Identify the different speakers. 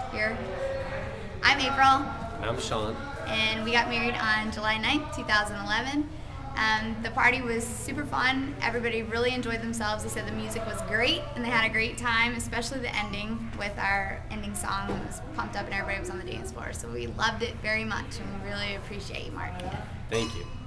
Speaker 1: here. I'm April.
Speaker 2: I'm Shaun.
Speaker 1: And we got married on July 9th, 2011. The party was super fun. Everybody really enjoyed themselves. They said the music was great and they had a great time, especially the ending with our ending song. It was pumped up and everybody was on the dance floor. So we loved it very much and we really appreciate you, Mark.
Speaker 2: Thank you.